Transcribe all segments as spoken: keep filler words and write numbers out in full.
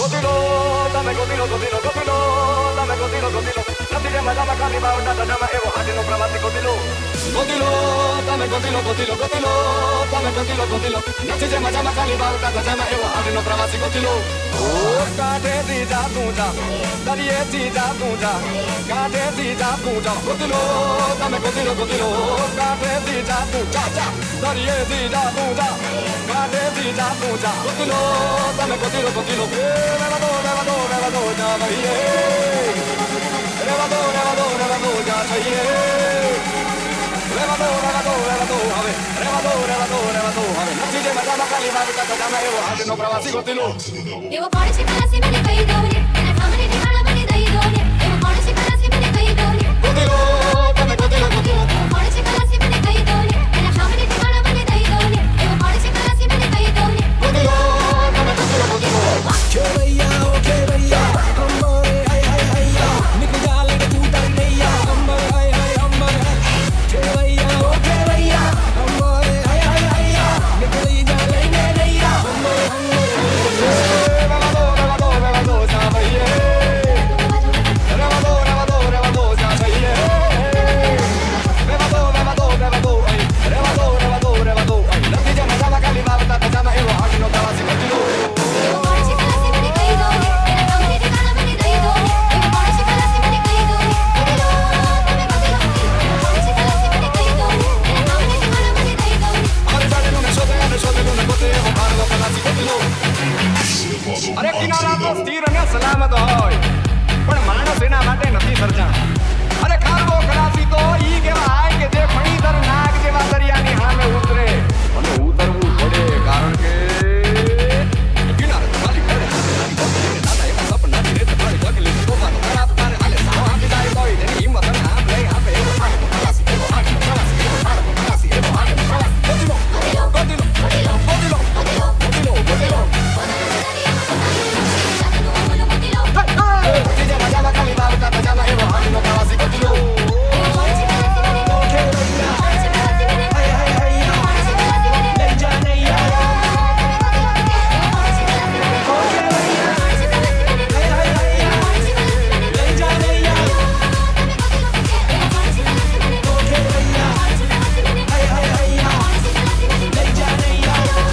Gotilo, dame gotilo, gotilo, gotilo, dame gotilo, gotilo. Nanti dia madama kali bau dada nama ewo hadino pravati gotilo. Gotilo, dame gotilo, gotilo, gotilo, dame gotilo, gotilo. Nanti dia madama kali bau dada nama ewo hadino pravati gotilo. Oh, kade tija tunja, dari ye tija tunja, kade tija tunja. Gotilo, dame gotilo, gotilo, kade tija tunja, dari ye tija tunja, kade tija tunja. Gotilo, dame gotilo, gotilo. Levado, levado, levado, ya baiye. Levado, levado, levado, ya baiye. Levado, levado, levado, ave. Levado, levado, levado, ave. Nanti je madama kali bau dada nama ewo hadino pravati gotilo. Ewo paड़े Palasi मैंने कई दोने तेरा सामने ठिकाना मैंने दई दोने एवो पाड़े पलासी मैंने कई दोने Gotilo, dame gotilo, gotilo. एवो पाड़े पलासी मैंने कई दोने तेरा सामने ठिकाना मैंने दई दोने एवो पाड़े पलासी मैंने कई दोने Gotilo, dame gotilo, gotilo. के भैया ओ के भैया अंबर हाय हाय हैया निकल जा ले तू तारी नैया अंबर हाय हाय अंबर के भैया ओ के भैया अंबर हाय हाय हैया निकल जा ले नैया अंबर Levado, levado, levado, ya baiye. Levado, levado, levado, ya baiye. Levado, levado, levado, ay. Levado, levado, levado, ay. Nanti je madama kali bau dada nama ewo hadino pravati gotilo. एवो पाड़े पलासी मैंने कई दोने तेरा सामने ठिकाना मैंने दई दोने एवो पाड़े पलासी मैंने कई दोने गotilo तमे गotilo एवो पाड़े पलासी मैंने कई दोने तेरा सामने ठिकाना मैंने दई दोने Abre sale luna, yo te gano, yo te luna, bote ewo hadino pravati gotilo. અરે કિનારા તો સ્થિર અને સલામત હોય પણ માણસ એના માટે નથી સર્જા અરે ખારવો ખલાસી તો ઈ કહેવાય કે જે ફણીધર નાગ જેવા દરિયાની સામે ઉતરે અને ઉતરવું પડે કારણ કે કિનારે ખાલી પડે દાદા એવા સપનાની રેત મારી જગલી તોફાનો ખરાબ તારે હાલે સાવ આપી જાય તોય તેની હિંમત અને આમ લઈ આપે એવો ખારવો ખલાસી એવો ખારવો ખલાસી એવો ખારવો ખલાસી એવો ખારવો ખલાસી ગોતિલો ગોતિલો ગોતિલો ગોતિલો ગોતિલો ગોતિલો Nanti je madama kali bau dada nama ewo hadino pravati gotilo. के भैया हाय हाय हैया ले जा नैया के भैया हाय हाय हैया ले जा नैया के भैया हाय हाय हैया ले जा नैया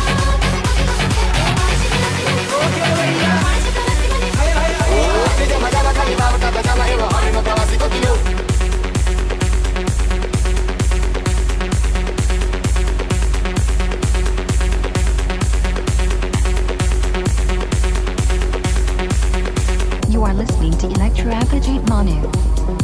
के भैया हाय हाय हैया Nanti je madama kali bau dada nama ewo hadino pravati gotilo. You are listening to Electro Appagate Manu.